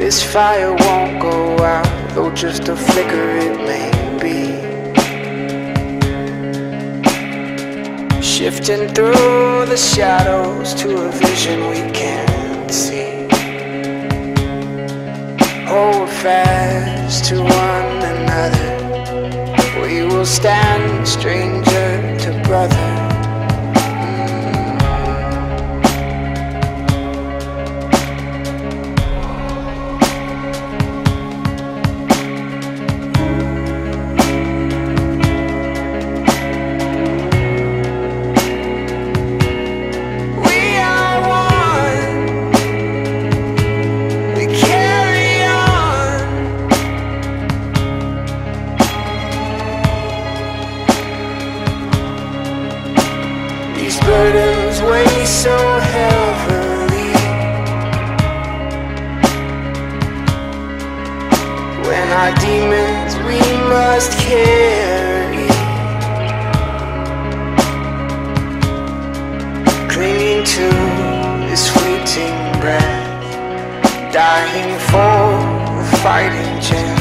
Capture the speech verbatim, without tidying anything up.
This fire won't go out, though just a flicker it may be. Shifting through the shadows to a vision we can't see. Hold fast to one another, we will stand stranger to brother. These burdens weigh so heavily. When our demons we must carry, clinging to this fleeting breath, dying for a fighting chance.